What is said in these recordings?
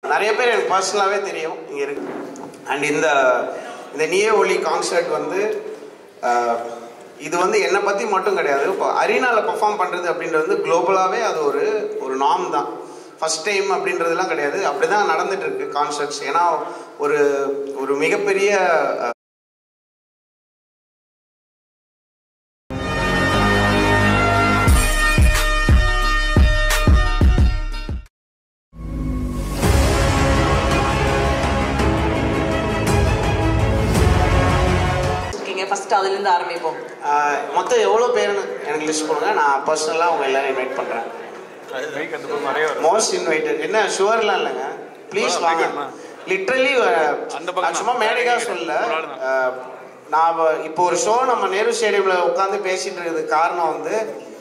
நிறைய பேர் எனக்கு பர்சனலாகவே தெரியும் இங்கே இருக்கு. அண்ட் இந்த நீயே ஒலி கான்சர்ட் வந்து இது வந்து என்னை பற்றி மட்டும் கிடையாது. இப்போ அரினாவில் பெர்ஃபார்ம் பண்ணுறது அப்படின்றது வந்து குளோபலாகவே அது ஒரு நார்ம் தான். ஃபஸ்ட் டைம் அப்படின்றதுலாம் கிடையாது. அப்படி தான் நடந்துகிட்ருக்கு கான்சர்ட்ஸ். ஏன்னா ஒரு மிகப்பெரிய ஃபர்ஸ்ட் அதுலேருந்து ஆரம்பிப்போம். மொத்தம் எவ்வளோ பேருன்னு எனக்கு லிஸ்ட் பண்ணுங்க. நான் பர்சனலாக அவங்க எல்லாரும் இன்வைட் பண்ணுறேன். மோஸ்ட் இன்வைட்டட் என்ன ஷுவர்லாம் இல்லைங்க, ப்ளீஸ் வாங்க. லிட்ரலி சும்மா மேடைக்காக சொல்ல, நான் இப்போ ஒரு ஷோ நம்ம நேரு ஸ்டேடியமில் உட்காந்து பேசிகிட்டு இருக்கிறதுக்கு காரணம் வந்து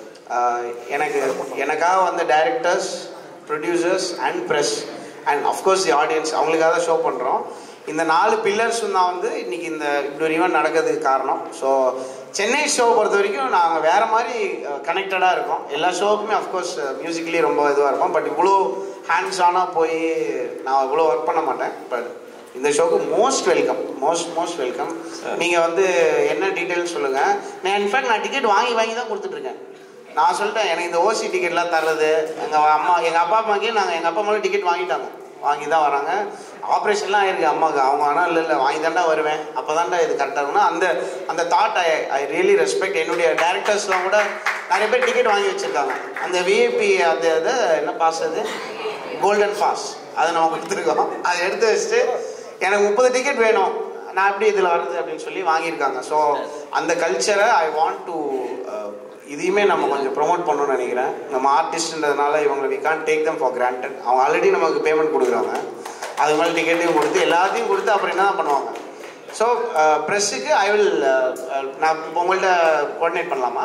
எனக்காக வந்த directors, producers and press and of course the audience, அவங்களுக்காக தான் ஷோ பண்ணுறோம். இந்த 4 பில்லர்ஸும் தான் வந்து இன்றைக்கி இப்படி ஒரு ஈவெண்ட் நடக்கிறதுக்கு காரணம். ஸோ சென்னை ஷோ பொறுத்த வரைக்கும் நாங்கள் வேறு மாதிரி கனெக்டடாக இருக்கோம். எல்லா ஷோவுக்குமே அஃப்கோர்ஸ் மியூசிக்கலி ரொம்ப இதுவாக இருக்கும். பட் இவ்வளோ ஹேண்ட்ஸ் ஆனாக போய் நான் இவ்வளோ ஒர்க் பண்ண மாட்டேன். பட் இந்த ஷோக்கு மோஸ்ட் வெல்கம், மோஸ்ட் வெல்கம். நீங்கள் வந்து என்ன டீட்டெயில்ஸ் சொல்லுங்கள். நான் இன்ஃபேக்ட் டிக்கெட் வாங்கி தான் கொடுத்துட்ருக்கேன். நான் சொல்லிட்டேன், எனக்கு இந்த ஓசி டிக்கெட்லாம் தர்றது எங்கள் அப்பா அம்மாக்கே எங்கள் அப்பா அம்மாவும் டிக்கெட் வாங்கி தான் வராங்க. ஆப்ரேஷன்லாம் ஆயிருக்கு அம்மாவுக்கு. அவங்க ஆனால் இல்லை வாங்கி தாண்டா வருவேன், அப்போ தாண்டா இது கரெக்டாக இருக்கும்னா அந்த தாட் ஐ ரியலி ரெஸ்பெக்ட். என்னுடைய டேரக்டர்ஸ்லாம் கூட நிறைய பேர் டிக்கெட் வாங்கி வச்சுருக்காங்க. அந்த விஐபி அது என்ன பாஸ், அது கோல்டன் பாஸ், அதை நம்ம கொடுத்துருக்கோம். அதை எடுத்து வச்சுட்டு எனக்கு 30 டிக்கெட் வேணும், நான் எப்படி இதில் வருது அப்படின்னு சொல்லி வாங்கியிருக்காங்க. ஸோ அந்த கல்ச்சரை ஐ வாண்ட் டு இதையுமே நம்ம கொஞ்சம் ப்ரொமோட் பண்ணணும்னு நினைக்கிறேன். நம்ம ஆர்டிஸ்ட்ன்றதுனால இவங்களை we can't take them for granted. அவங்க ஆல்ரெடி நமக்கு பேமெண்ட் கொடுக்குறாங்க, அது மாதிரி டிக்கெட்டையும் கொடுத்து எல்லாத்தையும் கொடுத்து அப்புறம் என்ன தான் பண்ணுவாங்க. ஸோ ப்ரெஸ்ஸுக்கு ஐ வில் நான் இப்போ உங்கள்கிட்ட கோஆர்டினேட் பண்ணலாமா?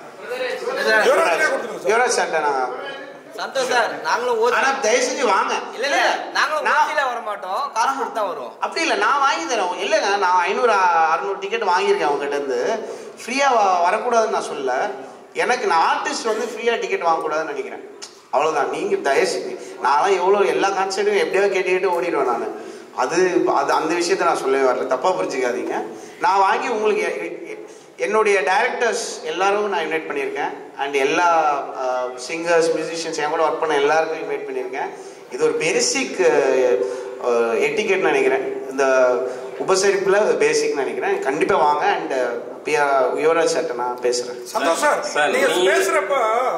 யுவராஜ் சார்ட்ட நாங்கள் சந்தோஷ் சார், நாங்களும் ஆனால் தயவு செஞ்சு வாங்க. இல்லை நாங்களும் வர மாட்டோம், காசு கொடுத்து தான் வருவோம். அப்படி இல்லை, நான் வாங்கி தரேன். இல்லைங்க, நான் 500-600 டிக்கெட் வாங்கியிருக்கேன் அவங்ககிட்ட இருந்து. ஃப்ரீயாக வரக்கூடாதுன்னு நான் சொல்ல. நான் ஆர்டிஸ்ட் வந்து ஃப்ரீயாக டிக்கெட் வாங்கக்கூடாதுன்னு நினைக்கிறேன். அவ்வளோதான். நீங்கள் தயவுசெய்து நான்லாம் எவ்வளோ எல்லா கான்சர்ட்டும் எப்படியாவது கேட்டுக்கிட்டு ஓடிடுவேன் நான். அது அந்த விஷயத்த நான் சொல்லவே வரல, தப்பாக புரிஞ்சுக்காதீங்க. நான் வாங்கி உங்களுக்கு என்னுடைய டைரக்டர்ஸ் எல்லாரும் நான் இன்வைட் பண்ணியிருக்கேன். அண்ட் எல்லா சிங்கர்ஸ், மியூசிஷியன்ஸ் என் கூட ஒர்க் பண்ண எல்லாருக்கும் இன்வைட் பண்ணியிருக்கேன். இது ஒரு பேசிக் எட்டிக்கெட்னு நினைக்கிறேன். இந்த உபசரிப்பில் பேசிக்னு நினைக்கிறேன். கண்டிப்பாக வாங்க. அண்ட் யுவராஜ் சார்ட்ட நான் பேசுகிறேன். சந்தோஷ் சார், நீங்க பேசுறப்ப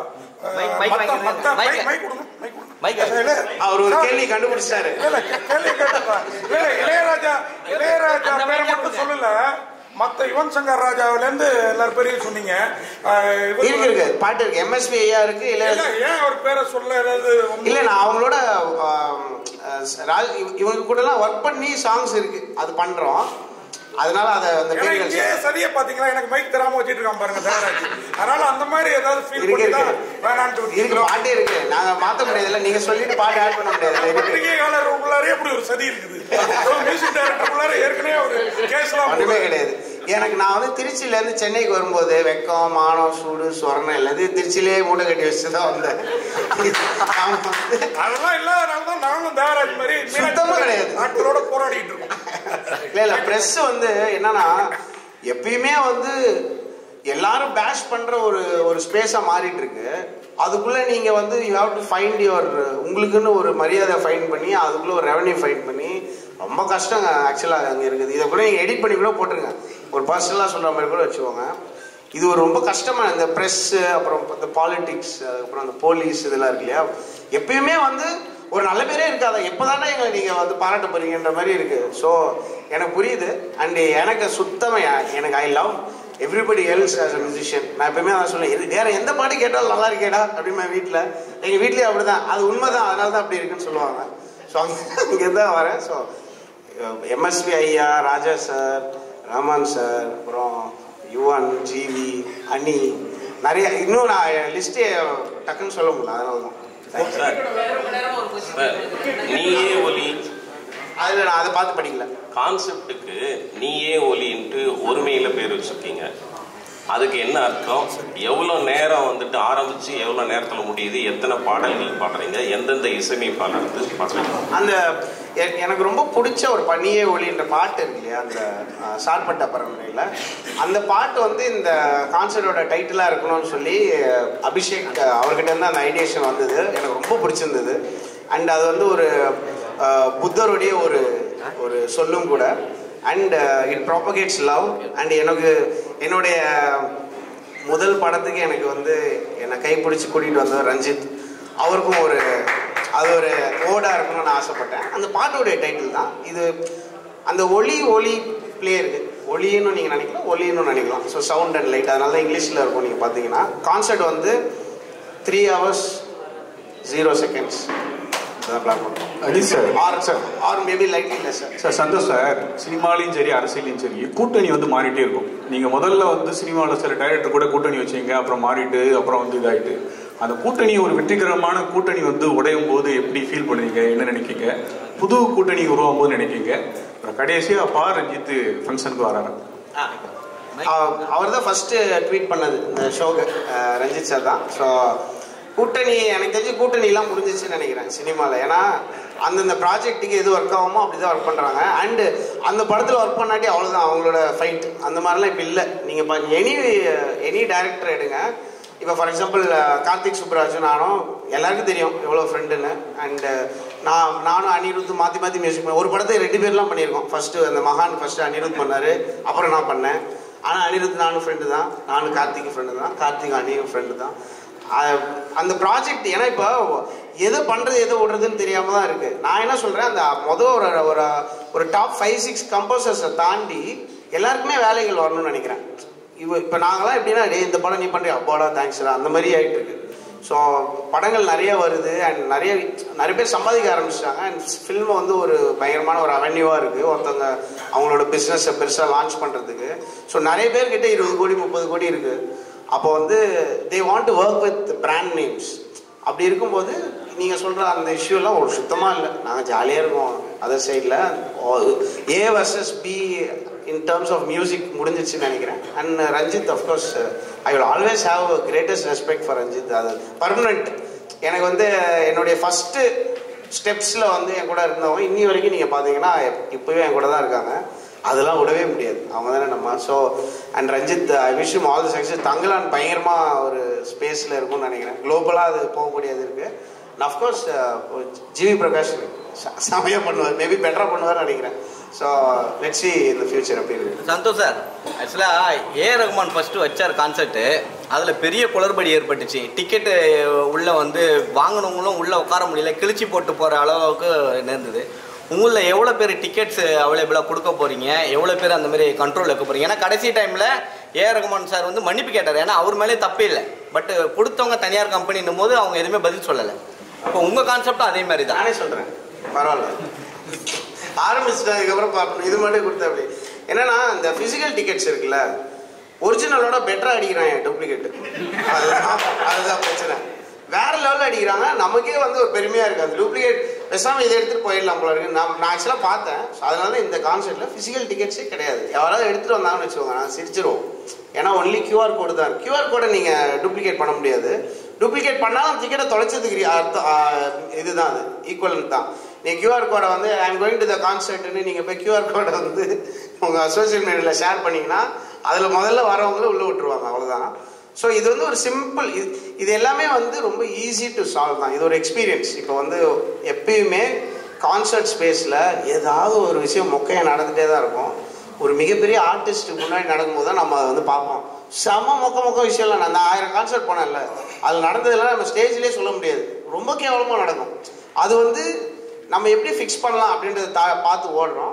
அவர் ஒரு கேள்வி கண்டுபிடிச்சாரு. இளையராஜா பேரை மட்டும் சொல்லல, மத்த யுவன் சங்கர் ராஜாவில இருந்து எல்லாரும் பேரையும் சொன்னீங்க. இருக்கு பாட்டு இருக்கு, எம்எஸ்வி ஐயா இருக்கு. ஏன் அவர் பேரை சொல்ல? இல்ல, நான் அவங்களோட இவங்க கூட எல்லாம் ஒர்க் பண்ணி சாங்ஸ் இருக்கு, அது பண்றோம். அதனால அதை அந்த சரியா பாத்தீங்களா, எனக்கு மைக் தராம வச்சிட்டு இருக்கான் பாருங்க தயாராஜி. அதனால அந்த மாதிரி ஏதாவது ஃபீல் பண்ணிட்டா வேணாம்னு இருக்கு. பாட்டே இருக்கு, நாங்க மாத்த முடியாதுல்ல. நீங்க சொல்லிட்டு பாட்டு ஆட் பண்ண முடியாது. பத்திரிகையாளர் உள்ளாரே அப்படி ஒரு சதி இருக்குது. மியூசிக் டைரக்டர் உள்ளார ஏற்கனவே ஒரு கேஸ்லாம் ஒண்ணுமே கிடையாது. நான் வந்து திருச்சியில இருந்து சென்னைக்கு வரும்போது வெக்கம், மானம், சூடு, சொரணம் எல்லாத்தையும் திருச்சியிலேயே மூட்டை கட்டி வச்சுதான் வந்தேன். அதெல்லாம் இல்லாதனாலதான் நாங்களும் தயாராஜ் மாதிரி சுத்தமா கிடையாது, நாட்டோட போராடிட்டு இருக்கோம். இல்ல பிரஸ் வந்து என்னன்னா எப்பயுமே வந்து எல்லாரும் பேஷ் பண்ற ஒரு ஸ்பேஸா மாறிட்டு இருக்கு. அதுக்குள்ள நீங்க வந்து you have to find your, உங்களுக்குன்னு ஒரு மரியாதை ஃபைண்ட் பண்ணி அதுக்குள்ள ஒரு ரெவன்யூ ஃபைண்ட் பண்ணி ரொம்ப கஷ்டங்க ஆக்சுவலாக அங்கே இருக்குது. இதை கூட நீங்கள் எடிட் பண்ணி கூட போட்டுருங்க, ஒரு பர்சனலாக சொல்கிற மாதிரி கூட வச்சுக்கோங்க. இது ஒரு ரொம்ப கஷ்டமான இந்த ப்ரெஸ்ஸு, அப்புறம் இந்த பாலிட்டிக்ஸ், அதுக்கப்புறம் அந்த போலீஸ் இதெல்லாம் இருக்கு இல்லையா, எப்பயுமே வந்து ஒரு நல்ல பேரே இருக்காது. எப்போ தானே எங்களை நீங்கள் வந்து பாராட்ட போறீங்கன்ற மாதிரி இருக்குது. ஸோ எனக்கு புரியுது. அண்டு எனக்கு சுத்தமாக எனக்கு I love everybody else as a musician. நான் எப்பவுமே அதான் சொல்லுவேன், வேறு எந்த பாட்டு கேட்டாலும் நல்லா இருக்கேடா அப்படிமா. எங்கள் வீட்லேயே அப்படி தான், அது உண்மை தான், அதனால தான் அப்படி இருக்குன்னு சொல்லுவாங்க. ஸோ அங்கே தான் வரேன். ஸோ எம்எஸ்வி ஐயா, ராஜா சார், ரஹ்மான் சார், அப்புறம் யுவன், ஜிவி, அனி, நிறைய இன்னும் நான் லிஸ்ட்டே டக்குன்னு சொல்ல முடியல. அதனால தான் நீயே ஒலி, அதில் நான் அதை பார்த்து படிக்கல. கான்செப்டுக்கு நீயே ஒலின்ட்டு ஒருமையில் பேர் வச்சுருக்கீங்க. அதுக்கு என்ன அர்த்தம், எவ்வளோ நேரம் வந்துட்டு ஆரம்பிச்சு எவ்வளோ நேரத்தில் முடியுது, எத்தனை பாடல்கள் பாடுறீங்க, எந்தெந்த இசையமைப்பாளர் பாடுறீங்க? அந்த எனக்கு ரொம்ப பிடிச்ச ஒரு பனியே ஒளின்ற பாட்டு இருக்கு இல்லையா, அந்த சார்பட்ட பரம்பரையில் அந்த பாட்டு வந்து இந்த கான்சர்ட்டோட டைட்டிலாக இருக்கணும்னு சொல்லி அபிஷேக் அவர்கிட்ட இருந்து அந்த ஐடியேஷன் வந்தது. எனக்கு ரொம்ப பிடிச்சிருந்தது. அண்ட் அது வந்து ஒரு புத்தருடைய ஒரு சொல்லும் கூட. And it propagates love. And என்னுடைய முதல் படத்துக்கு எனக்கு வந்து என்னை கைப்பிடிச்சி கூட்டிகிட்டு வந்தவர் ரஞ்சித். அவருக்கும் அது ஒரு ஓடாக இருக்கணும்னு நான் ஆசைப்பட்டேன். அந்த பாட்டோடைய டைட்டில் தான் இது. அந்த ஒளி பிளே இருக்குது. ஒளின்னு நீங்கள் நினைக்கலாம், ஒளின்னு நினைக்கலாம். ஸோ சவுண்ட் அண்ட் லைட், அதனால தான் இங்கிலீஷில் இருக்கும். நீங்கள் பார்த்தீங்கன்னா கான்சர்ட் வந்து 3 hours 0 seconds பிளான் பண்ணுறோம். அடி சார் ஆர் மேபி லைட் இல்லை சார். சந்தோஷ் சார், சினிமாலையும் சரி அரசியலையும் சரி கூட்டணி வந்து மாறிட்டே இருக்கும். நீங்கள் முதல்ல வந்து சினிமாவில் சில டைரக்டர் கூட கூட்டணி வச்சிங்க, அப்புறம் மாறிட்டு அப்புறம் வந்து இதாகிட்டு. அந்த கூட்டணி ஒரு வெற்றிகரமான கூட்டணி வந்து உடையும் போது எப்படி ஃபீல் பண்ணுவீங்க, என்ன நினைக்கிங்க? புது கூட்டணி உருவாகும் போது நினைக்கிங்க? அப்புறம் கடைசியாக ரஞ்சித் ஃபங்க்ஷனுக்கு வராரு. அவர் தான் ஃபஸ்ட்டு ட்வீட் பண்ணது இந்த ஷோக்கு, ரஞ்சித் சார் தான். ஸோ கூட்டணி எனக்கு தெரிஞ்சு கூட்டணிலாம் முடிஞ்சிச்சுன்னு நினைக்கிறேன் சினிமாவில். ஏன்னா அந்தந்த ப்ராஜெக்ட்டுக்கு எது ஒர்க் ஆகுமோ அப்படி தான் ஒர்க் பண்ணுறாங்க. அண்டு அந்த படத்தில் ஒர்க் பண்ணாட்டி அவ்வளோதான் அவங்களோட ஃபைட். அந்த மாதிரிலாம் இப்போ இல்லை. நீங்கள் எனி டைரக்டர் எடுங்க. இப்போ ஃபார் எக்ஸாம்பிள் கார்த்திக் சுப்ராஜ் நானும் எல்லாருக்கும் தெரியும் எவ்வளோ ஃப்ரெண்டுன்னு. அண்டு நானும் அனிருத் மாற்றி மியூசிக் பண்ணேன். ஒரு படத்தை 2 பேர்லாம் பண்ணியிருக்கோம். ஃபஸ்ட்டு அந்த மகான் ஃபஸ்ட்டு அனிருத் பண்ணார், அப்புறம் நான் பண்ணேன். ஆனால் அனிருத் நானும் ஃப்ரெண்டு தான், நானும் கார்த்திக் ஃப்ரெண்டு தான், கார்த்திக் அனியும் ஃப்ரெண்டு தான். அந்த ப்ராஜெக்ட் ஏன்னா இப்போ எதை பண்ணுறது எதை விடுறதுன்னு தெரியாமல் தான் இருக்குது. நான் என்ன சொல்கிறேன், அந்த ஒரு டாப் 5-6 கம்போசர்ஸை தாண்டி எல்லாருக்குமே வேலைகள் வரணும்னு நினைக்கிறேன். இப்போ நாங்களாம் எப்படின்னா இந்த படம் நீ பண்ணுறியா, அப்பாடா தேங்க்ஸ்டா, அந்த மாதிரி ஆகிட்டு இருக்கு. ஸோ படங்கள் நிறைய வருது. அண்ட் நிறைய பேர் சம்பாதிக்க ஆரம்பிச்சிட்டாங்க. அண்ட் ஃபில்மை வந்து ஒரு பயங்கரமான ஒரு அவென்யூவாக இருக்குது ஒருத்தவங்க அவங்களோட பிஸ்னஸை பெருசாக லான்ச் பண்ணுறதுக்கு. ஸோ நிறைய பேர்கிட்ட 20 கோடி 30 கோடி இருக்குது. அப்போ வந்து they want to work with brand names. அப்படி இருக்கும்போது நீங்கள் சொல்கிற அந்த இஷ்யூலாம் ஒரு சுத்தமாக இல்லை. நாங்கள் ஜாலியாக இருக்கோம். அதர் சைடில் A versus B in terms of music முடிஞ்சிச்சுன்னு நினைக்கிறேன். And Ranjith of course I will always have greatest respect for Ranjith. அது பர்மனெண்ட். எனக்கு வந்து என்னுடைய ஃபஸ்ட்டு ஸ்டெப்ஸில் வந்து என் கூட இருந்தவங்க இன்னி வரைக்கும் நீங்கள் பார்த்தீங்கன்னா இப்போவே என் கூட தான் இருக்காங்க. அதெல்லாம் விடவே முடியாது. அவங்க தானே நம்ம. So and Ranjith I wish you all the success. Thangalaan பயங்கரமாக ஒரு ஸ்பேஸில் இருக்கும்னு நினைக்கிறேன். குளோபலாக அது போகக்கூடியது இருக்குது. அண்ட் அஃப்கோர்ஸ் ஜிவி பிரகாஷ் செமையாக பண்ணுவார், மேபி பெட்டராக பண்ணுவார்னு நினைக்கிறேன். So let's see in the future அப்படின்னு. சந்தோஷ் சார், ஆக்சுவலாக ரகுமான் ஃபஸ்ட்டு வச்சார் கான்சர்ட்டு. அதில் பெரிய குளறுபடி ஏற்பட்டுச்சு. டிக்கெட்டு உள்ளே வந்து வாங்கினவங்களும் உள்ளே உட்கார முடியல, கிழிச்சி போட்டு போகிற அளவுக்கு நேர்ந்தது. உங்களில் எவ்வளோ பேர் டிக்கெட்ஸ் அவைலபிளாக கொடுக்க போகிறீங்க, எவ்வளோ பேர் அந்த மாதிரி கண்ட்ரோல் வைக்க போகிறீங்க? ஏன்னா கடைசி டைமில் ரகுமான் சார் வந்து மன்னிப்பு கேட்டார். ஏன்னா அவர் மேலே தப்பே இல்லை. பட் கொடுத்தவங்க தனியார் கம்பெனின்னும் போது அவங்க எதுவுமே பதில் சொல்லலை. இப்போ உங்கள் கான்செப்டும் அதே மாதிரி தான். நானே சொல்கிறேன், பரவாயில்ல ஆரம்பிச்சுட்டதுக்கப்புறம் பார்க்கணும். இது மட்டும் கொடுத்த அப்படி என்னன்னா, இந்த ஃபிசிக்கல் டிக்கெட்ஸ் இருக்குல்ல, ஒரிஜினலோட பெட்டராக அடிக்கிறாங்க டூப்ளிகேட்டு. அதுதான் பிரச்சனை. வேற லெவலில் அடிக்கிறாங்க. நமக்கே வந்து ஒரு பெருமையாக இருக்குது. அந்த டூப்ளிகேட் பேசாமல் இதை எடுத்துகிட்டு போயிடலாம் போல இருக்கு. நான் ஆக்சுவலாக பார்த்தேன். அதனால இந்த கான்செப்டில் ஃபிசிக்கல் டிக்கெட்ஸே கிடையாது. யாராவது எடுத்துகிட்டு வந்தாங்கன்னு வச்சுக்கோங்க, நாங்கள் சிரிச்சிருவோம். ஏன்னா ஒன்லி QR கோடு தான். QR கோடை நீங்கள் டூப்ளிகேட் பண்ண முடியாது. டூப்ளிகேட் பண்ணாலும் டிக்கெட்டை தொலைச்சதுக்கு இதுதான், அது ஈக்குவலன்ட் தான். நீங்கள் QR கோடை வந்து I am going to the கான்சர்ட்னு நீங்கள் போய் QR கோடை வந்து உங்கள் சோசியல் மீடியாவில் ஷேர் பண்ணிங்கன்னா அதில் முதல்ல வரவங்களும் உள்ளே விட்டுருவாங்க, அவ்வளோதான். ஸோ இது வந்து ஒரு சிம்பிள், இது எல்லாமே வந்து ரொம்ப ஈஸி டு சால்வ் தான். இது ஒரு எக்ஸ்பீரியன்ஸ். இப்போ வந்து எப்பயுமே கான்சர்ட் ஸ்பேஸில் ஏதாவது ஒரு விஷயம் மொக்கையாக நடந்துகிட்டே தான் இருக்கும். ஒரு மிகப்பெரிய ஆர்டிஸ்ட்டுக்கு முன்னாடி நடக்கும்போது தான் நம்ம அதை வந்து பார்ப்போம். செம மொக்க விஷயம்லாம். நான் 1000 கான்சர்ட் போனேன்ல, அதில் நடந்ததெல்லாம் நம்ம ஸ்டேஜ்லேயே சொல்ல முடியாது. ரொம்ப கேவலமாக நடக்கும். அது வந்து நம்ம எப்படி ஃபிக்ஸ் பண்ணலாம் அப்படின்றத பார்த்து ஓடுறோம்.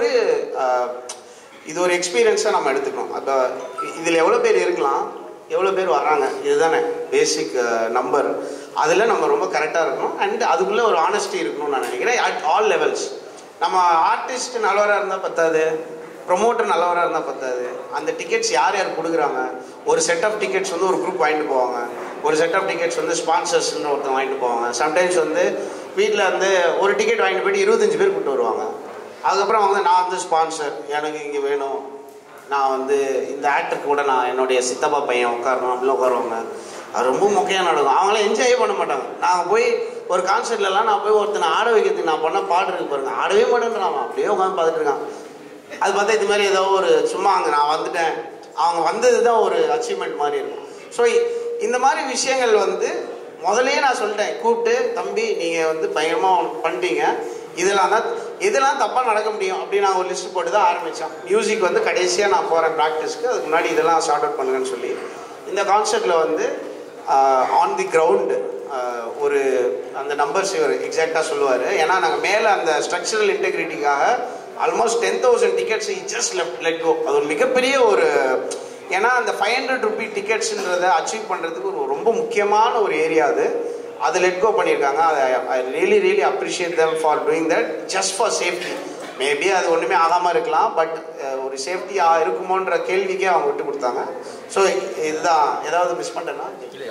இது ஒரு எக்ஸ்பீரியன்ஸாக நம்ம எடுத்துக்கணும். அப்போ இதில் எவ்வளோ பேர் இருக்கலாம், எவ்வளோ பேர் வர்றாங்க, இதுதானே பேசிக் நம்பர். அதில் நம்ம ரொம்ப கரெக்டாக இருக்கணும். அண்ட் அதுக்குள்ளே ஒரு ஆனஸ்டி இருக்கணும்னு நான் நினைக்கிறேன். At all levels. நம்ம ஆர்டிஸ்ட் நல்லவராக இருந்தால் பத்தாது, ப்ரொமோட்டர் நல்லவராக இருந்தால் பத்தாது. அந்த டிக்கெட்ஸ் யார் கொடுக்குறாங்க. ஒரு செட் ஆஃப் டிக்கெட்ஸ் வந்து ஒரு குரூப் வாங்கிட்டு போவாங்க. ஒரு செட் ஆஃப் டிக்கெட்ஸ் வந்து ஸ்பான்சர்ஸ்ன்னு ஒருத்தன் வாங்கிட்டு போவாங்க. சம்டைம்ஸ் வந்து வீட்டில் வந்து ஒரு டிக்கெட் வாங்கிட்டு போயிட்டு 25 பேர் கூப்பிட்டு வருவாங்க. அதுக்கப்புறம் அவங்க நான் வந்து ஸ்பான்சர், எனக்கு இங்கே வேணும், நான் வந்து இந்த ஆக்டருக்கு கூட நான் என்னுடைய சித்தப்பா பையன் உட்காரணும் அப்படிலாம் உட்காருவாங்க. அது ரொம்ப மொக்கையாக நடக்கும். அவங்களாம் என்ஜாயே பண்ண மாட்டாங்க. நாங்கள் போய் ஒரு கான்சர்ட்லலாம் நான் போய் ஒருத்தனை ஆட வைக்கிறதுக்கு நான் பண்ண பாடு இருக்கு பாருங்க, ஆடவே மாட்டேன்றான். அப்படியே உட்காந்து பார்த்துட்டு இருக்கான். அது பார்த்தா இது மாதிரி ஏதோ ஒரு சும்மா அங்கே நான் வந்துட்டேன், அவங்க வந்தது தான் ஒரு அச்சீவ்மெண்ட் மாதிரி இருக்கும். ஸோ இந்த மாதிரி விஷயங்கள் வந்து முதலையே நான் சொல்லிட்டேன், கூப்பிட்டு தம்பி நீங்கள் வந்து பயங்கரமாக பண்ணிட்டீங்க, இதெல்லாம் தப்பாக நடக்க முடியும் அப்படின்னு நான் ஒரு லிஸ்ட் போட்டு தான் ஆரம்பித்தேன். மியூசிக் வந்து கடைசியாக நான் போகிறேன் ப்ராக்டிஸ்க்கு, அதுக்கு முன்னாடி இதெல்லாம் ஷார்ட் அவுட் பண்ணுங்கன்னு சொல்லி இந்த கான்செர்ட்டில் வந்து ஆன் தி கிரவுண்டு ஒரு அந்த நம்பர்ஸ் இவர் எக்ஸாக்டாக சொல்லுவார். ஏன்னா நாங்கள் மேலே அந்த ஸ்ட்ரக்சரல் இன்டெகிரிட்டிக்காக almost 10,000 tickets just let go. அது ஒரு மிகப்பெரிய ஒரு, ஏன்னா அந்த 500 ரூபி டிக்கெட்ஸுன்றதை அச்சீவ் பண்ணுறதுக்கு ஒரு ரொம்ப முக்கியமான ஒரு ஏரியா அது லெட் கோ பண்ணியிருக்காங்க. I really appreciate them for doing that just for safety. Maybe அது ஒன்றுமே ஆகாமல் இருக்கலாம், பட் ஒரு சேஃப்டியாக இருக்குமோன்ற கேள்விக்கே அவங்க விட்டு கொடுத்தாங்க. ஸோ இதுதான். ஏதாவது மிஸ் பண்ணிட்டேன்னா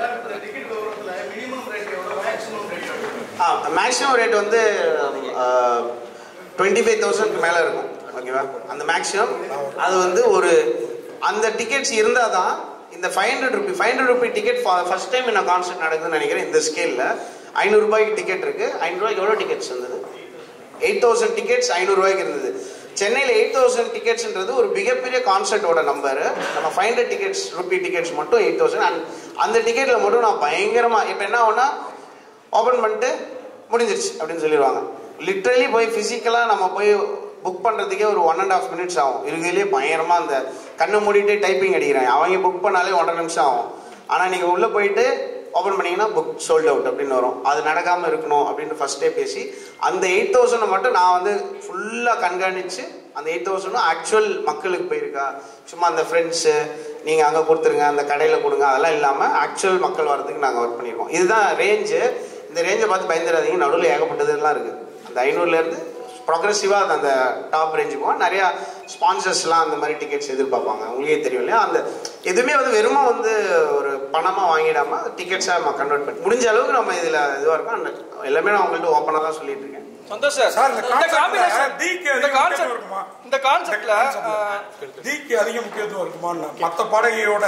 மேக்ஸிமம் ரேட் வந்து 25,000க்கு மேலே இருக்கும். ஓகேவா? அந்த மேக்ஸிமம் அது வந்து ஒரு அந்த டிக்கெட்ஸ் இருந்தால் தான் இந்த 500 ரூபி டிக்கெட் ஃபர்ஸ்ட் டைம் என்ன கான்சர்ட் நடக்குதுன்னு நினைக்கிறேன். இந்த ஸ்கேலில் 500 ரூபாய்க்கு டிக்கெட் இருக்குது. 500 ரூபாய்க்கு எவ்வளோ டிக்கெட்ஸ் இருந்தது? 8,000 டிக்கெட்ஸ் 500 ரூபாய்க்கு இருந்தது. சென்னையில் 8,000 டிக்கெட்ஸ்ன்றது ஒரு மிகப்பெரிய கான்சர்ட்டோட நம்பர். நம்ம 500 ரூபி டிக்கெட்ஸ் மட்டும் 8,000. அந்த டிக்கெட்டில் மட்டும் நான் பயங்கரமாக இப்போ என்ன ஆகுனா ஓப்பன் பண்ணிட்டு முடிஞ்சிருச்சு அப்படின்னு சொல்லிடுவாங்க. லிட்ரலி போய் ஃபிசிக்கலாக நம்ம போய் புக் பண்ணுறதுக்கே ஒரு 1.5 minutes ஆகும். இருக்கிறதுலேயே பயங்கரமாக அந்த கண்ணை மூடிட்டு டைப்பிங் அடிக்கிறேன். அவங்க புக் பண்ணாலே 1.5 நிமிஷம் ஆகும். ஆனால் நீங்கள் உள்ளே போயிட்டு ஓப்பன் பண்ணிங்கன்னா புக் சோல்ட் அவுட் அப்படின்னு வரும். அது நடக்காமல் இருக்கணும் அப்படின்னு ஃபஸ்ட்டே பேசி அந்த 8,000 மட்டும் நான் வந்து ஃபுல்லாக கண்காணித்து அந்த 8,000 ஆக்சுவல் மக்களுக்கு போயிருக்கா, சும்மா அந்த ஃப்ரெண்ட்ஸு நீங்கள் அங்கே கொடுத்துருங்க, அந்த கடையில் கொடுங்க, அதெல்லாம் இல்லாமல் ஆக்சுவல் மக்கள் வரதுக்கு நாங்கள் ஒர்க் பண்ணியிருக்கோம். இதுதான் ரேஞ்சு. இந்த ரேஞ்சை பார்த்து பயந்துடாதீங்க, நடுவில் ஏகப்பட்டதுலாம் இருக்குது. அந்த 500லேருந்து ப்ரோக்ரெசிவாக அந்த டாப் ரேஞ்சு போகும். நிறையா ஸ்பான்சர்ஸ்லாம் அந்த மாதிரி டிக்கெட்ஸ் எதிர்பார்ப்பாங்க. உங்களுக்கே தெரியும் இல்லையா? அந்த எதுவுமே வந்து வெறுமா வந்து ஒரு பணமாக வாங்கிடாமல் டிக்கெட்ஸாக நம்ம கன்வெர்ட் பண்ணி முடிஞ்ச அளவுக்கு நம்ம இதில் இதுவாக இருக்கும். அந்த எல்லாமே நான் அவங்கள்ட்ட ஓப்பனாக தான் சொல்லிட்டு இருக்கேன். சந்தோஷ் சார், இந்த கான்செப்ட்ல தீக்கு அதிக முக்கியத்துவம் இருக்குமா? மற்ற பாடகியோட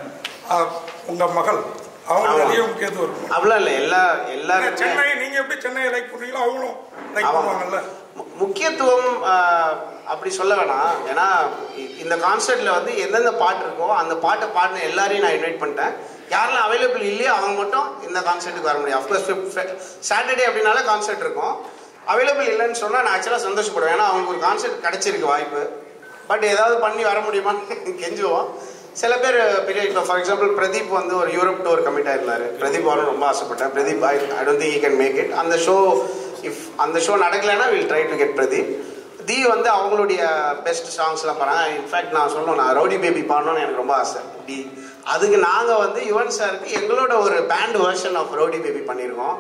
உங்க மகள் அவங்களுக்கு அதிக முக்கியத்துவம் இருக்கும். அப்படிலாம் இல்லை, எல்லாரும் சென்னை நீங்க எப்படி சென்னையை லைக் பண்றீங்களோ அவங்களும் லைக் பண்ணுவாங்கல்ல. முக்கியத்துவம் அப்படி சொல்ல வேணாம். ஏன்னா இந்த கான்சர்ட்ல வந்து எந்தெந்த பாட்டு இருக்கோ அந்த பாட்டை பாடின எல்லாரையும் நான் இன்வைட் பண்ணிட்டேன். யாரெல்லாம் அவைலபிள் இல்லையோ அவங்க மட்டும் இந்த கான்சர்ட்டுக்கு வர முடியும். அஃப்கோர்ஸ் சாட்டர்டே அப்படின்னால கான்சர்ட் இருக்கும். அவைலபிள் இல்லைன்னு சொன்னால் நான் ஆக்சுவலாக சந்தோஷப்படுவேன். ஏன்னா அவங்களுக்கு ஒரு கான்சர்ட் கிடைச்சிருக்கு வாய்ப்பு. பட் ஏதாவது பண்ணி வர முடியுமான்னு கெஞ்சுவோம். சில பேர் பெரிய, இப்போ ஃபார் எக்ஸாம்பிள் பிரதீப் வந்து ஒரு யூரோப் டூர் கமிட் ஆயிருந்தாரு. பிரதீப் வரும் ரொம்ப ஆசைப்பட்டேன். Pradeep I don't think he can make it. அந்த ஷோ நடக்கலைன்னா will try to get Pradeep. The வந்து அவங்களுடைய பெஸ்ட் சாங்ஸ்லாம் பாருங்க. இன்ஃபேக்ட் நான் சொல்லணும், நான் ரவுடி பேபி பாடணும்னு எனக்கு ரொம்ப ஆசை. அதுக்கு நாங்கள் வந்து யுவன் சாருக்கு எங்களோட ஒரு band version of rowdy baby பண்ணியிருக்கோம்.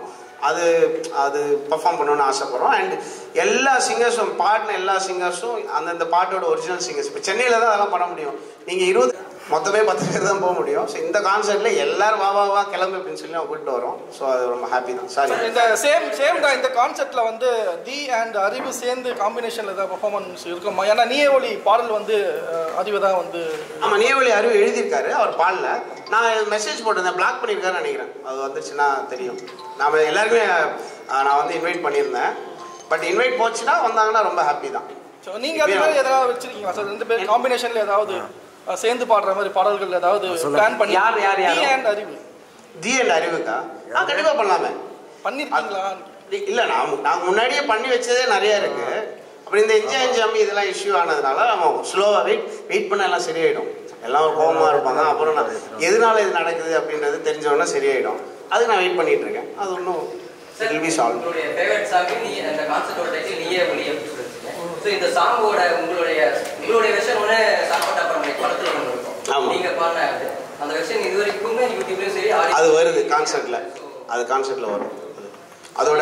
அது பர்ஃபார்ம் பண்ணணும்னு ஆசைப்படுறோம். அண்ட் எல்லா சிங்கர்ஸும் பாடின எல்லா சிங்கர்ஸும் அந்தந்த பாட்டோட ஒரிஜினல் சிங்கர்ஸ். இப்போ சென்னையில் தான் அதெல்லாம் பண்ண முடியும். நீங்கள் மொத்தமே 10 பேர் தான் போக முடியும். ஸோ இந்த கான்சர்ட்ல எல்லாரும் வா கிளம்பு அப்படின்னு சொல்லி அவங்க கூப்பிட்டு வரோம். ஸோ அது ரொம்ப ஹாப்பி தான். சாரி, இந்த சேம் தான் இந்த கான்செப்ட்ல வந்து தி அண்ட் அறிவு சேர்ந்து காம்பினேஷன்ல ஏதாவது பர்ஃபார்மன்ஸ் இருக்குமா? ஏன்னா நீயே ஒளி பாடல் வந்து அறிவு தான் வந்து. ஆமாம், நீயே ஒளி அறிவு எழுதியிருக்காரு, அவர் பாடல. நான் மெசேஜ் போட்டிருந்தேன், பிளாக் பண்ணியிருக்காருன்னு நினைக்கிறேன். அது வந்துச்சுன்னா தெரியும். நாம எல்லாருமே நான் வந்து இன்வைட் பண்ணியிருந்தேன். பட் இன்வைட் போச்சுன்னா வந்தாங்கன்னா ரொம்ப ஹாப்பி தான். ஸோ நீங்கள் அது மாதிரி ஏதாவது வச்சிருக்கீங்களா சார்? 2 பேர் காம்பினேஷன்ல ஏதாவது சேர்ந்து பாடுற மாதிரி பாடல்கள் ஏதாவது பிளான் பண்ணி? யார் the and Arivu. The and அறிவுக்கா? கண்டிப்பா பண்ணலாமே. பண்ணிருக்கீங்களா? இல்ல, நான் முன்னாடியே பண்ணி வச்சதே நிறைய இருக்கு. அப்புறம் இந்த என்ஜாய் இதெல்லாம் இஷ்யூ ஆனதுனால நம்ம ஸ்லோவா வெயிட் பண்ண எல்லாம் சரியாயிடும். எல்லாம் ஒரு கோபமா இருப்பாங்க. அப்புறம் நான் எதனால இது நடக்குது அப்படின்றது தெரிஞ்சவொன்னா சரியாயிடும். அதுக்கு நான் வெயிட் பண்ணிட்டு இருக்கேன். அது ஒன்றும் will be solved. உங்களுடைய ஃபேவரட் சாங் நீ அந்த கான்செப்டோட டைட்டில் நீயே ஒளி அப்படி சொல்றீங்க. சோ இந்த சாங்கோட உங்களுடைய வெர்ஷன் ஒன்னு சாப்பாட்ட அப்புறம் படத்துல ஒன்னு இருக்கும். நீங்க பாடுனது அந்த வெர்ஷன் இதுவரைக்குமே யூடியூப்லயும் சரி அது வருது கான்செப்ட்ல வரும். அதோட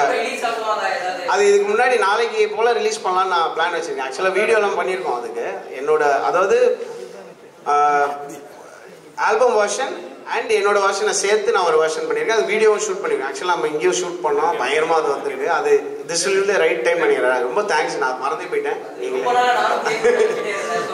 அது இதுக்கு முன்னாடி நாளைக்கு போல ரிலீஸ் பண்ணலாம்னு நான் பிளான் வச்சிருக்கேன். ஆக்சுவலாக வீடியோலாம் பண்ணியிருக்கோம். அதுக்கு என்னோட அதாவது ஆல்பம் வெர்ஷன் அண்ட் என்னோட வெர்ஷனை சேர்த்து நான் ஒரு வெர்ஷன் பண்ணியிருக்கேன். அது வீடியோவும் ஷூட் பண்ணியிருக்கேன். ஆக்சுவலாக நம்ம இங்கேயும் ஷூட் பண்ணோம். பயங்கரமாக அது வந்துருக்கு. அது this will be right time பண்ணிக்கிறேன். ரொம்ப தேங்க்ஸ், நான் மறந்து போயிட்டேன். நீங்கள்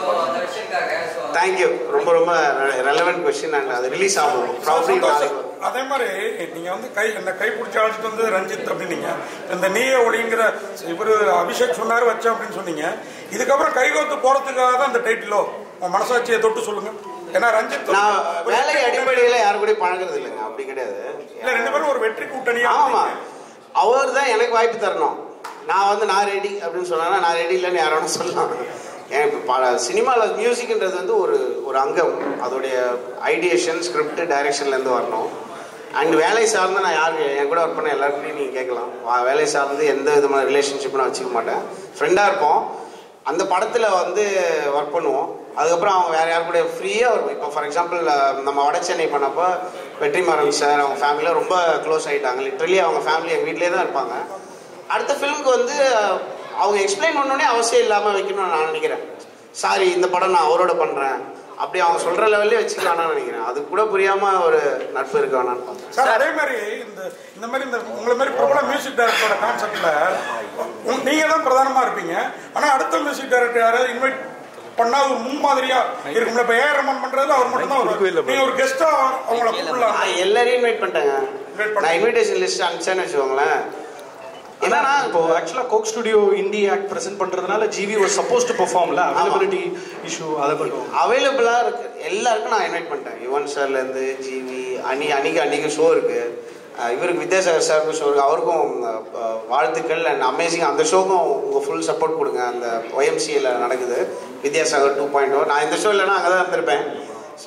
தேங்க்யூ. ரொம்ப ரொம்ப ரெலவெண்ட் கொஸ்டின் அண்ட் அது ரிலீஸ் ஆகும் ப்ராப்பர்லி நாளைக்கு. அதே மாதிரி நீங்க வந்து இந்த கை பிடிச்சி அழைச்சிட்டு வந்து ரஞ்சித் அப்படின்னீங்க, இந்த நீயே ஒளிங்கிற இவர் அபிஷேக் சொன்னாரு வச்சேன் அப்படின்னு சொன்னீங்க. இதுக்கப்புறம் கைகோத்து போறதுக்காக தான் இந்த டைட்டிலோ? உன் மனசாட்சியை தொட்டு சொல்லுங்க. ஏன்னா ரஞ்சித் நான் வேலை அடிப்படையில் யாரு கூட பழகிறது இல்லைங்க, அப்படி கிடையாது. இல்ல, 2 பேரும் ஒரு வெற்றி கூட்டணியா. ஆமா, அவர் தான் எனக்கு வாய்ப்பு தரணும். நான் வந்து நான் ரெடி அப்படின்னு சொன்னா நான் ரெடி இல்லைன்னு யாரோட சொல்லலாம். எனக்கு சினிமாவில் மியூசிக்ன்றது வந்து ஒரு அங்கம். அதோடைய ஐடியேஷன் ஸ்கிரிப்ட் டைரக்ஷன்லேருந்து வரணும். அண்ட் வேலை சார்ந்து நான் யாருக்கு என் கூட ஒர்க் பண்ண எல்லாருக்கிட்டையும் நீங்கள் கேட்கலாம். வேலை சார்ந்து எந்த விதமான ரிலேஷன்ஷிப் நான் வச்சுக்க மாட்டேன். ஃப்ரெண்டாக இருப்போம். அந்த படத்தில் வந்து ஒர்க் பண்ணுவோம். அதுக்கப்புறம் அவங்க வேறு யார் கூட ஃப்ரீயாக இருக்கும். இப்போ ஃபார் எக்ஸாம்பிள் நம்ம வட சென்னை பண்ணப்போ வெற்றிமாறன் சார் அவங்க ஃபேமிலியில் ரொம்ப க்ளோஸ் ஆகிட்டாங்க. லிட்ரலி அவங்க ஃபேமிலி எங்கள் வீட்டிலே தான் இருப்பாங்க. அடுத்த ஃபிலிமுக்கு வந்து அவங்க எக்ஸ்பிளைன் பண்ணோடனே அவசியம் இல்லாமல் வைக்கணும்னு நான் நினைக்கிறேன். சாரி, இந்த படம் நான் அவரோட பண்ணுறேன் அப்படி அவங்க சொல்கிற லெவல்லே வச்சுக்கலான்னு நினைக்கிறேன். அது கூட புரியாமல் ஒரு நட்பு இருக்க வேணான்னு பார்த்தேன் சார். அதே மாதிரி இந்த மாதிரி உங்களை மாதிரி பிரபல மியூசிக் டைரக்டரோட கான்செப்டில் நீங்கள் தான் பிரதானமாக இருப்பீங்க. ஆனால் அடுத்த மியூசிக் டைரக்டர் யாராவது இன்வைட் பண்ணா ஒரு முன்மாதிரியா இருக்கும்ல. இப்ப ஏஆர் ரஹ்மான் பண்றதுல அவர் மட்டும் தான் நீங்க ஒரு கெஸ்டா அவங்கள கூப்பிடலாம். எல்லாரையும் இன்வைட் பண்ணிட்டாங்க. நான் இன்விடேஷன் லிஸ்ட் அனுப்பிச்சேன்னு வச்சுக்கோங்களேன். என்னன்னா இப்போ actually Coke Studio indie act present பண்றதுனால ஜிவி வாஸ் சப்போஸ் டு பெர்ஃபார்ம்ல அவைலபிலிட்டி இஷ்யூ அதை மட்டும் அவைலபிளா இருக்கு. எல்லாருக்கும் நான் இன்வைட் பண்ணிட்டேன். யுவன் சார்ல இருந்து ஜிவி அன்னைக்கு ஷோ இருக்கு. இவருக்கு வித்யாசாகர் சாருக்கு ஷோ இருக்கு. அவருக்கும் வாழ்த்துக்கள் அண்ட் அமேசிங். அந்த ஷோக்கும் உங்க ஃபுல் சப்போர்ட் கொடுங்க. அந்த ஒய்எம்சிஏல நடக்குது வித்யாசாகர் 2.0. நான் இந்த ஷோ இல்லைன்னா அங்கே தான் இருந்திருப்பேன். ஸோ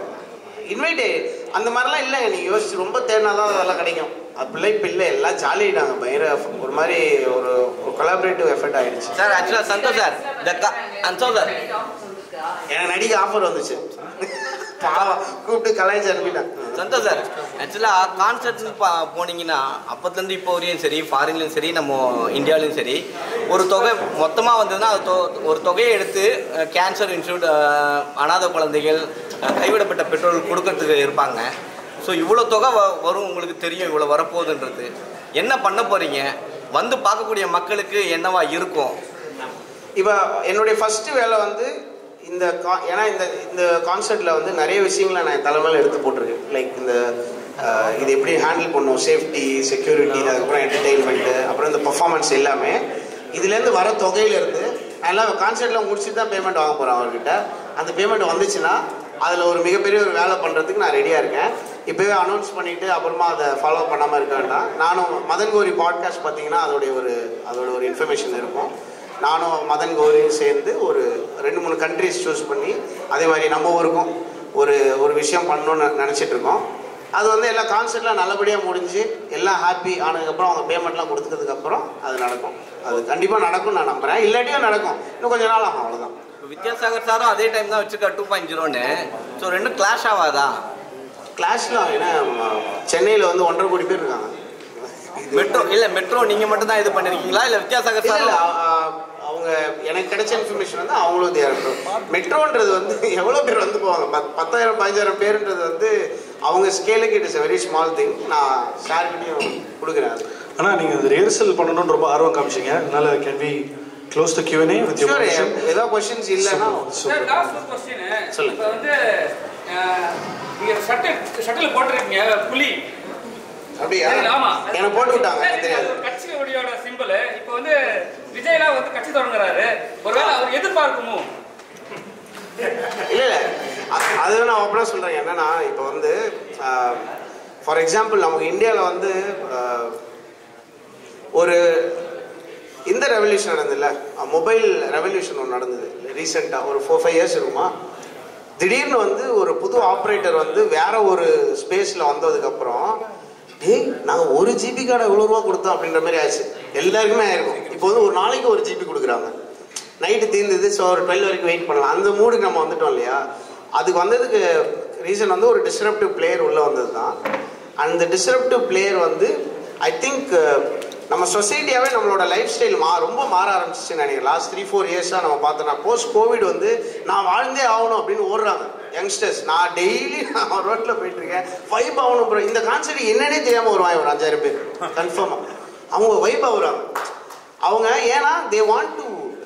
இன்வைட்டு அந்த மாதிரிலாம் இல்லைங்க. நீங்கள் யோசிச்சு ரொம்ப தேடினாதான் அதெல்லாம் கிடைக்கும். அப்படிலாம் இப்போ இல்லை. எல்லாம் ஜாலியாகிட்டாங்க. பயங்கர ஒரு மாதிரி ஒரு கொலாபரேட்டிவ் எஃபர்ட் ஆகிடுச்சு. சார் ஆக்சுவலாக சந்தோஷ் சார் சார் எனக்கு நடிக்க ஆஃபர் வந்துச்சு. கூப்பிட்டு கலாய்ச்சி அனுப்பிட்டேன். சந்தோஷ் சார் ஆக்சுவலாக கான்சர்ட்னு போனீங்கன்னா அப்போத்துலேருந்து இப்போ வரையும் சரி, ஃபாரின்லையும் சரி, நம்ம இந்தியாவிலையும் சரி, ஒரு தொகை மொத்தமாக வந்ததுன்னா அது ஒரு தொகையை எடுத்து கேன்சர் இன்ஸ்டியூட், அனாதை குழந்தைகள், கைவிடப்பட்ட பெற்றோர்கள் கொடுக்கறதுக்கு இருப்பாங்க. ஸோ இவ்வளோ தொகை வரும், உங்களுக்கு தெரியும் இவ்வளோ வரப்போகுதுன்றது. என்ன பண்ண போகிறீங்க? வந்து பார்க்கக்கூடிய மக்களுக்கு என்னவா இருக்கும்? இப்போ என்னுடைய ஃபஸ்ட்டு வேலை வந்து ஏன்னா இந்த கான்சர்ட்டில் வந்து நிறைய விஷயங்களை நான் தலைமையில் எடுத்து போட்டிருக்கேன். லைக் இது எப்படி ஹேண்டில் பண்ணும், சேஃப்டி, செக்யூரிட்டி, அதுக்கப்புறம் என்டர்டெயின்மெண்ட்டு, அப்புறம் இந்த பர்ஃபார்மன்ஸ் எல்லாமே இதுலேருந்து வர தொகையிலேருந்து நான் எல்லாம் கான்சர்ட்டில் முடிச்சுட்டு தான் பேமெண்ட் வாங்க போகிறேன் அவர்கிட்ட. அந்த பேமெண்ட் வந்துச்சுன்னா அதில் ஒரு மிகப்பெரிய ஒரு வேலை பண்ணுறதுக்கு நான் ரெடியாக இருக்கேன். இப்போவே அனௌன்ஸ் பண்ணிவிட்டு அப்புறமா அதை ஃபாலோ பண்ணாமல் இருக்க வேண்டாம். நானும் மதன் கௌரி பாட்காஸ்ட் பார்த்தீங்கன்னா அதோட ஒரு இன்ஃபர்மேஷன் இருக்கும். நானும் மதன் கௌரியும் சேர்ந்து ஒரு 2-3 கண்ட்ரிஸ் சூஸ் பண்ணி அதே மாதிரி நம்ம ஊருக்கும் ஒரு விஷயம் பண்ணணும்னு நினச்சிட்டு இருக்கோம். அது வந்து எல்லா கான்சர்ட்லாம் நல்லபடியாக முடிஞ்சு எல்லாம் ஹாப்பி ஆனதுக்கப்புறம் அவங்க பேமெண்ட்லாம் கொடுத்ததுக்கப்புறம் அது நடக்கும். அது கண்டிப்பாக நடக்கும் நான் நம்புகிறேன். இல்லாட்டியும் நடக்கும். இன்னும் கொஞ்சம் நாள் ஆகும், அவ்வளோதான். வித்யாசாகர் சாரும் அதே டைம் தான் வச்சுருக்கா 2.0ன்னு. ஸோ ரெண்டும் கிளாஷ் ஆகாதா? கிளாஷ்லாம் ஏன்னா சென்னையில் வந்து 1.5 கோடி பேர் இருக்காங்க. மெட்ரோ நீங்க மட்டும் தான் இது பண்ணிருக்கீங்களா இல்ல வித்யாசாகர் சார்? அவங்க எனக்கு கிடைச்ச இன்ஃபர்மேஷன் வந்து அவங்களும் தேவைப்படும். மெட்ரோன்றது வந்து எவ்வளோ பேர் வந்து போவாங்க, 10,000-15,000 பேருன்றது வந்து அவங்க ஸ்கேலுக்கு it is very small thing. நான் ஷேர்கிட்டையும் கொடுக்குறேன். ஆனால் நீங்கள் அது ரிஹர்சல் பண்ணணும்னு ரொம்ப ஆர்வம் காமிச்சிங்க. அதனால can we close the Q&A with you? ஏதாவது क्वेश्चंस இல்லனா சார் லாஸ்ட் क्वेश्चन. சொல்லுங்க. இப்போ வந்து நீங்க ஷட்டில் போட்டுருக்கீங்க புலி. அப்படியா? என்ன போட்டு விட்டாங்க எனக்கு தெரியாது. கட்சியோட சிம்பிள். இப்போ வந்து விஜய்லாம் வந்து கட்சி தொடங்குறாரு. ஒருவேளை அவர் எதிர்பார்க்குமோ? இல்ல அது நான் ஓப்பனாக சொல்றேன். என்னன்னா இப்போ வந்து ஃபார் எக்ஸாம்பிள் நமக்கு இந்தியாவில் வந்து ஒரு இந்த ரெவல்யூஷன் நடந்ததுல, மொபைல் ரெவல்யூஷன் ஒன்று நடந்தது ரீசெண்டாக, ஒரு 4-5 இயர்ஸ் இருக்குமா. திடீர்னு வந்து ஒரு புது ஆப்ரேட்டர் வந்து வேற ஒரு ஸ்பேஸில் வந்ததுக்கப்புறம் நாங்கள் 1 GB கார்டை எவ்வளோ ரூபா கொடுத்தோம் அப்படின்ற மாதிரி ஆச்சு. எல்லாருக்குமே ஆயிருக்கும். இப்போ வந்து ஒரு நாளைக்கு 1 GB கொடுக்குறாங்க. நைட்டு தீர்ந்தது. ஸோ ஒரு 12 வரைக்கும் வெயிட் பண்ணலாம். அந்த மூடுக்கு நம்ம வந்துட்டோம் இல்லையா. அதுக்கு வந்ததுக்கு ரீசன் வந்து ஒரு டிஸ்ரப்டிவ் பிளேயர் உள்ளே வந்தது தான். அந்த டிஸ்ரப்டிவ் பிளேயர் வந்து ஐ திங்க் நம்ம சொசைட்டியாகவே நம்மளோட லைஃப் ஸ்டைல் ரொம்ப மாற ஆரம்பிச்சிச்சுன்னு நினைக்கிறேன். லாஸ்ட் 3-4 இயர்ஸாக நம்ம பார்த்தோன்னா போஸ்ட் கோவிட் வந்து நான் வாழ்ந்தே ஆகணும் அப்படின்னு ஓடுறாங்க யங்ஸ்டர்ஸ். நான் டெய்லி நான் ரோட்டில் போயிட்டுருக்கேன். வைப் ஆகணும் ப்ரோ. இந்த கான்செப்ட் என்னன்னே தெரியாமல் வருவாங்க ஒரு 5,000 பேர் கன்ஃபார்மாக. அவங்க வைப் ஆகுறாங்க. அவங்க ஏன்னா தே வாண்ட் டு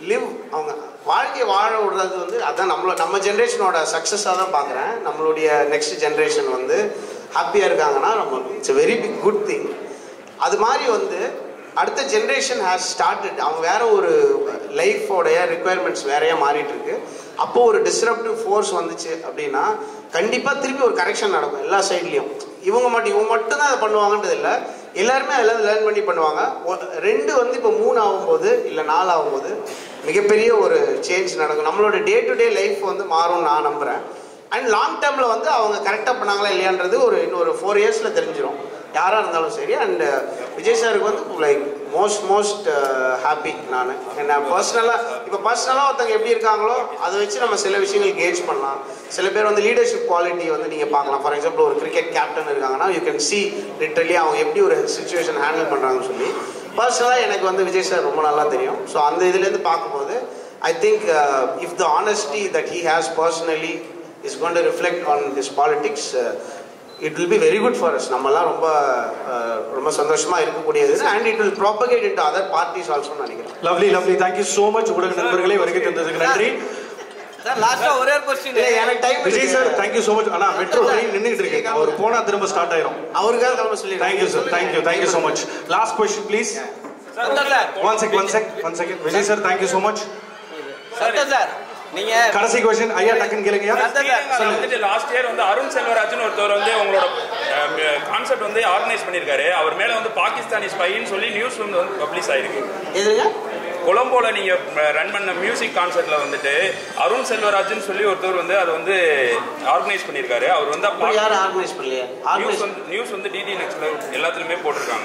லிவ், அவங்க வாழ்க்கையை வாழ விடுறது வந்து அதான் நம்ம ஜென்ரேஷனோட சக்ஸஸாக தான் பார்க்குறேன். நம்மளுடைய நெக்ஸ்ட் ஜென்ரேஷன் வந்து ஹாப்பியாக இருக்காங்கன்னா நம்ம it's very big good thing. அது மாதிரி வந்து அடுத்த ஜென்ரேஷன் ஹேஸ் ஸ்டார்டட், அவங்க வேற ஒரு லைஃபோடைய ரிக்குவயர்மெண்ட்ஸ் வேறையா மாறிட்டு இருக்கு. அப்போ ஒரு டிஸ்ரப்டிவ் ஃபோர்ஸ் வந்துச்சு அப்படின்னா கண்டிப்பாக திருப்பி ஒரு கரெக்ஷன் நடக்கும் எல்லா சைட்லேயும். இவங்க மட்டும் தான் அதை பண்ணுவாங்கன்றது இல்லை, எல்லாருமே அதில் லேர்ன் பண்ணி பண்ணுவாங்க. 2 வந்து இப்போ 3 ஆகும்போது இல்லை 4 ஆகும்போது மிகப்பெரிய ஒரு சேஞ்ச் நடக்கும். நம்மளோட டே டு டே லைஃப் வந்து மாறும் நான் நம்புகிறேன். அண்ட் லாங் டேர்மில் வந்து அவங்க கரெக்டாக பண்ணாங்களா இல்லையான்றது இன்னொரு 4 இயர்ஸில் தெரிஞ்சிடும் யாராக இருந்தாலும் சரி. அண்ட் விஜய் சாருக்கு வந்து லைக் மோஸ்ட் ஹாப்பி நான். என்ன பர்சனலாக ஒருத்தவங்க எப்படி இருக்காங்களோ அதை வச்சு நம்ம சில விஷயங்கள் கேஜ் பண்ணலாம். சில பேர் வந்து லீடர்ஷிப் குவாலிட்டி வந்து நீங்கள் பார்க்கலாம். ஃபார் எக்ஸாம்பிள் ஒரு கிரிக்கெட் கேப்டன் இருக்காங்கன்னா யூ கேன் சி லிட்ரலி அவங்க எப்படி ஒரு சுச்சுவேஷன் ஹேண்டில் பண்ணுறாங்கன்னு சொல்லி. பர்சனலாக எனக்கு வந்து விஜய் சார் ரொம்ப நல்லா தெரியும். ஸோ அந்த இதுலேருந்து பார்க்கும்போது I think if the honesty that he has personally is going to reflect on his politics, it will be very good for us. நம்மலாம் ரொம்ப சந்தோஷமா இருக்கக்கூடியது. and it will propagate into other parties also நினைக்கிறேன். lovely thank you so much. ஊடக நண்பர்களே வருகை தந்ததுக்கு நன்றி. Sir லாஸ்டா ஒரே ஒரு क्वेश्चन. எனக்கு time Vijay sir thank you so much. انا metro train நின்னுட்டு இருக்கு, அவர் போனா திரும்ப ஸ்டார்ட் ஆயிரும். அவருக்காக திரும்ப சொல்லி thank you sir, thank you so much. last question please. one second Vijay sir thank you so much. Sir நீங்க கடைசி क्वेश्चन ஐயா டக்கன் கேளுங்க. வந்துட்டு லாஸ்ட் இயர் வந்து அருண் செல்வராஜன் ஒருத்தவர் வந்து உங்களோட கான்செப்ட் வந்து ஆர்கனைஸ் பண்ணிருக்காரு. அவர் மேல வந்து பாகிஸ்தானி ஸ்பைன்னு சொல்லி நியூஸ் வந்து பப்ளிஷ் ஆயிருக்கு. எதுங்க? கொலம்போல நீங்க ரன் பண்ண மியூசிக் கான்செர்ட்ல வந்துட்டு அருண் செல்வராஜன் சொல்லி ஒருத்தவர் வந்து அதை வந்து ஆர்கனைஸ் பண்ணிருக்காரு. அவர் வந்து யார் ஆர்கனைஸ் பண்ணலையா? நியூஸ் வந்து டிடி நெக்ஸ்ட்ல எல்லாத்துலயுமே போட்டிருக்காங்க.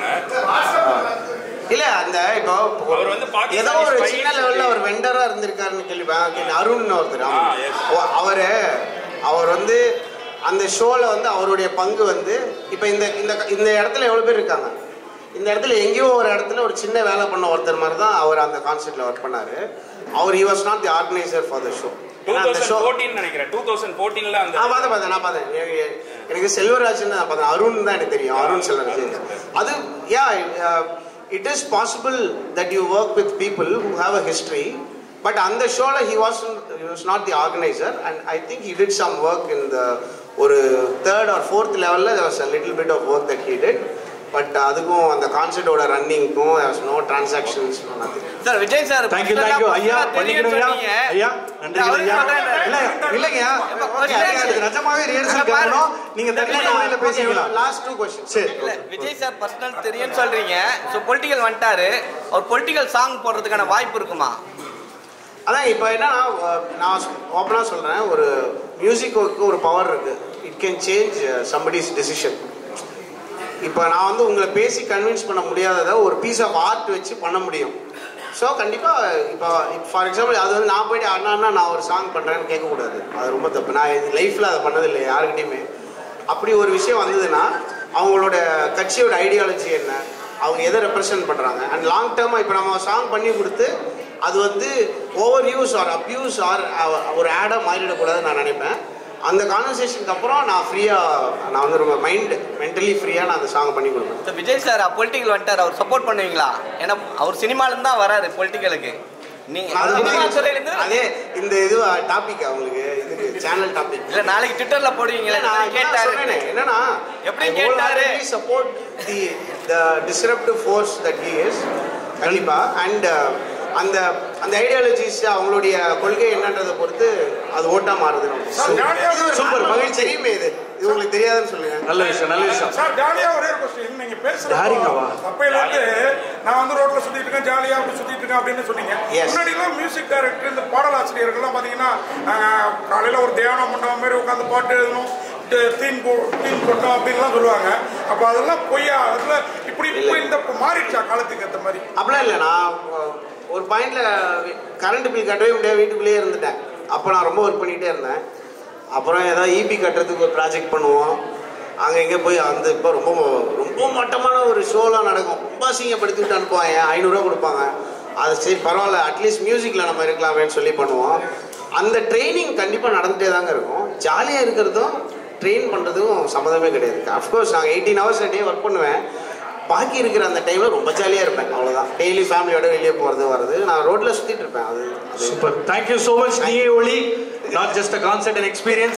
இல்ல அந்த இப்போ அவர் வந்து ஏதோ ஒரு சின்ன லெவல்ல ஒரு வெண்டரா இருந்திருக்காருன்னு கேள்வி. அருண் ஒருத்தர் அவர் வந்து அந்த ஷோல வந்து அவருடைய பங்கு வந்து இப்ப இந்த இடத்துல எவ்வளவு பேர் இருக்காங்க, இந்த இடத்துல எங்கேயோ ஒரு இடத்துல ஒரு சின்ன வேலை பண்ண ஒருத்தர் மாதிரி தான் அவர் அந்த கான்செப்ட்ல ஒர்க் பண்ணாரு. அவர் he was not the organizer for the show. 2014 நினைக்கிறேன். 2014ல அந்த நான் பார்த்தேன். எனக்கு செல்வராஜன் நான் பார்த்தேன், அருண் தான் எனக்கு தெரியும். அருண் செல்வராஜன் அது it is possible that you work with people who have a history, but on the show he was not the organizer, and I think he did some work in the ஒரு 3rd or 4th level. There was a little bit of work that he did, but அதுக்கும் அந்த கான்செப்டோட ரன்னிங்க்கும் there was no transactions, no nothing. Sir Vijay sir thank you ஐயா பண்ணிக்கிறீங்க ஐயா. நன்றி ஐயா. இல்லங்க இது நிஜமாவே ரிஹர்சல் பண்ணனும். நீங்க தனியா வழியில பேசிக்கலாம். Last 2 questions. சரி இல்ல விஜய் சார் பர்சனல் தெரியும்னு சொல்றீங்க. சோ பொலிட்டிக்கல் வந்துட்டாரு, அவர் பொலிட்டிக்கல் சாங் போடுறதுக்கான வாய்ப்பு இருக்குமா? அதான் இப்போ என்னன்னா நான் ஓப்பனாக சொல்கிறேன், ஒரு மியூசிக்கு ஒரு பவர் இருக்குது. It can change somebody's decision. இப்போ நான் வந்து உங்களை பேசி கன்வின்ஸ் பண்ண முடியாததை ஒரு பீஸ் ஆஃப் ஆர்ட் வச்சு பண்ண முடியும். ஸோ கண்டிப்பாக இப்போ ஃபார் எக்ஸாம்பிள் அது வந்து நான் போய்ட்டு அண்ணா நான் ஒரு சாங் பண்ணுறேன்னு கேட்கக்கூடாது. அது ரொம்ப தப்பு. நான் இது லைஃப்பில் அதை பண்ணதில்லை யாருக்கிட்டையுமே. அப்படி ஒரு விஷயம் வந்ததுன்னா அவங்களோட கட்சியோட ஐடியாலஜி என்ன, அவங்க எதை ரெப்ரசன்ட் பண்ணுறாங்க, அண்ட் லாங் டேர்மாக இப்போ நம்ம சாங் பண்ணி கொடுத்து அது வந்து over use or abuse or ஒரு ஆடாக மாறிடக்கூடாதுன்னு நான் நினைப்பேன். அந்த கான்வர்சேஷனுக்கு அப்புறம் நான் வந்து ரொம்ப மென்டலி ஃப்ரீயாக நான் அந்த சாங் பண்ணி கொடுப்பேன். விஜய் சார் பொலிட்டிக்கல் வந்துட்டார், அவர் சப்போர்ட் பண்ணுவீங்களா? ஏன்னா அவர் சினிமாலேருந்து தான் வராரு பொலிட்டிக்கலுக்கு. அதே இந்த இது டாபிக் அவங்களுக்கு இது சேனல் டாபிக் இல்ல நாளைக்கு ட்விட்டர்ல போடுவீங்களா? நான் கேட்டாரு என்னன்னா எப்படி கேட்டாரு support the disruptive force that he is கண்டிப்பா. அண்ட் அந்த ஐடியாலஜிஸ் அவங்களுடைய கொள்கை என்னன்றதை பொறுத்து அது ஓட்டா மாறுது. சூப்பர் மகிழ்ச்சி. தெரியுமே இது உங்களுக்கு தெரியாதுன்னு சொல்லுங்க. நல்ல விஷயம் சார். ஜாலியா ஒரே ஒரு क्वेश्चन. நீங்க பேசுறீங்க அப்பையில இருந்து நான் வந்து ரோட்ல சுத்திட்டு இருக்கேன், ஜாலியா அப்படி சுத்திட்டு இருக்கேன் அப்படின்னு சொன்னீங்க. முன்னாடி எல்லாம் மியூசிக் டைரக்டர் இந்த பாடலாசிரியர்கள் எல்லாம் பாத்தீங்கன்னா காலையில ஒரு தியானம் பண்ற மாதிரி உட்காந்து பாட்டு எழுதணும், தீன் கொட்டோம் அப்படின்லாம் சொல்லுவாங்க. அப்ப அதெல்லாம் பொய்யா? அதுல இப்படி இந்த மாறிடுச்சா காலத்துக்கு ஏற்ற மாதிரி? அப்படிலாம் இல்லை. நான் ஒரு பாயிண்ட்ல கரண்ட் பில் கட்டவே முடியாது, வீட்டுக்குள்ளேயே இருந்துட்டேன். அப்போ நான் ரொம்ப ஒர்க் பண்ணிகிட்டே இருந்தேன். அப்புறம் ஏதாவது இபி கட்டுறதுக்கு ஒரு ப்ராஜெக்ட் பண்ணுவோம். அங்கே எங்கே போய் அந்த இப்போ ரொம்ப ரொம்ப மட்டமான ஒரு ஷோலாம் நடக்கும். ரொம்ப அசிங்கப்படுத்தி விட்டு அனுப்புவாங்க, 500 ரூபா கொடுப்பாங்க. அது சரி பரவாயில்ல, அட்லீஸ்ட் மியூசிக்கில் நம்ம இருக்கலாமேன்னு சொல்லி பண்ணுவோம். அந்த ட்ரைனிங் கண்டிப்பாக நடந்துகிட்டே தாங்க இருக்கும். ஜாலியாக இருக்கிறதும் ட்ரெயின் பண்ணுறதுக்கும் சம்மந்தமே கிடையாது. அஃப்கோர்ஸ் நாங்கள் 18 hours a day ஒர்க் பண்ணுவேன். பாக்கி இருக்கிற அந்த டைமில் ரொம்ப ஜாலியாக இருப்பேன். அவ்வளோதான். டெய்லி ஃபேமிலியோட வெளியே போகிறது வர்றது, நான் ரோட்டில் சுற்றிட்டு இருப்பேன். அது சூப்பர். Thank you so much. நீயே ஒளி, not just a concert and experience.